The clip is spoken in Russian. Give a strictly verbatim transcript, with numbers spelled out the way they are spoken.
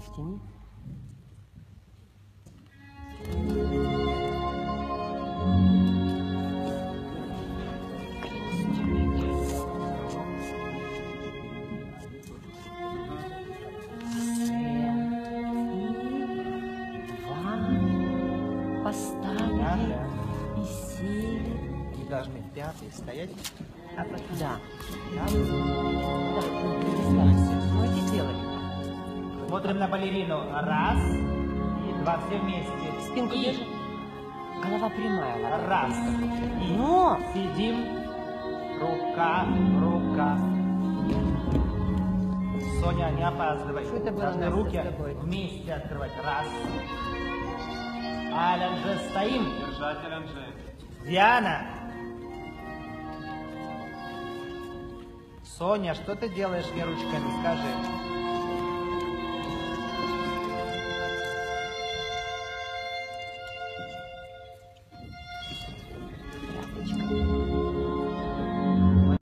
Втяни. Поставили и сели. И должны пятый стоять. А потом... Да. Да. Да, ну эти делали. Смотрим на балерину. Раз и два. Все вместе. Спинку и... держи. Голова прямая. Ладно. Раз. И Но! сидим. Рука, рука. Соня, не опаздывай. Что это было, Должны Настя, руки с тобой? вместе открывать. Раз. Алянже, стоим. Держать Алянже. Диана. Соня, что ты делаешь мне ручками? Скажи.